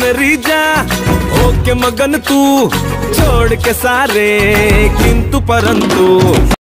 मेरी जा ओके मगन तू छोड़ के सारे किंतु परंतु।